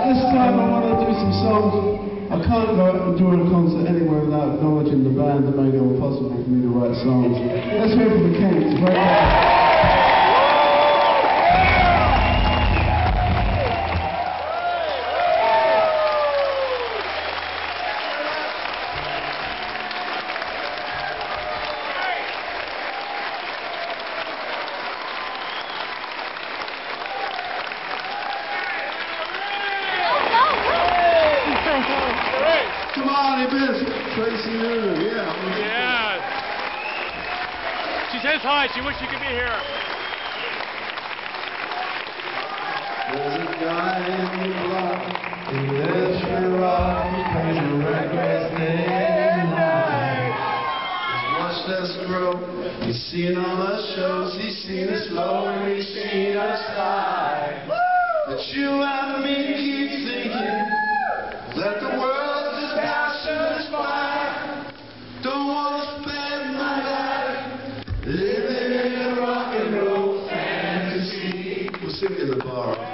This time I want to do some songs. I can't go out and join a concert anywhere without acknowledging the band that made it all possible for me to write songs. Let's hear from the Kings. Come on, it is tRAcY Noonan, yeah. She says hi, she wishes she could be here. There's a guy in the block, he lives for rock, he plays the records day and night. He's watched us grow, he's seen all our shows, he's seen us low and he's seen us high. But you and me keep thinking that the world just passes by. Don't want to spend my life living in a rock and roll fantasy. We'll sing in the bar.